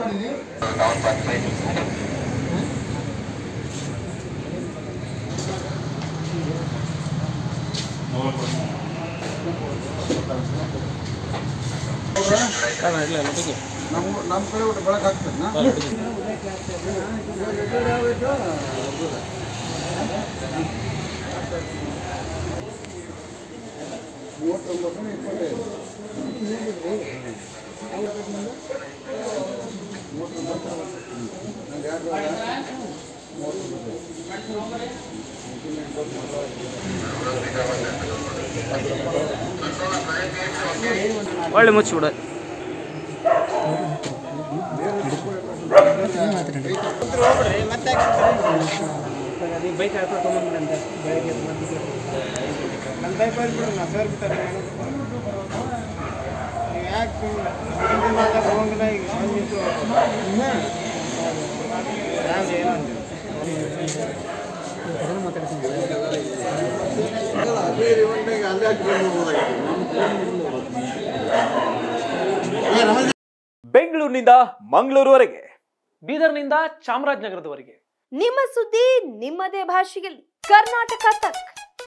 ನಮ್ಮ ಕಡೆ ಊಟ ಬೆಳಗ್ಗೆ ಹಾಕ್ತೇನೆ ಒಳ್ಳೆ ಮುಚ್ಚಿಬಿಡ ಬೈಕ್ ಹಾಕೊಂಡ್ಬಂದ್ಬಿಡಂತ ಬೆಳಗ್ಗೆ ನನ್ನ ಬೈಕ್ ಬಂದ್ಬಿಡು ನಾ ಸರ್ ಬಿಡ್ತಾರೆ ಯಾಕೆ ಹೋಗಿಲ್ಲ ಈಗ ಬಂದಿತ್ತು ಬೆಂಗಳೂರಿನಿಂದ ಮಂಗಳೂರುವರೆಗೆ, ಬೀದರ್ನಿಂದ ಚಾಮರಾಜನಗರದವರೆಗೆ ನಿಮ್ಮ ಸುದ್ದಿ ನಿಮ್ಮದೇ ಭಾಷೆಯಲ್ಲಿ ಕರ್ನಾಟಕ ತಕ್.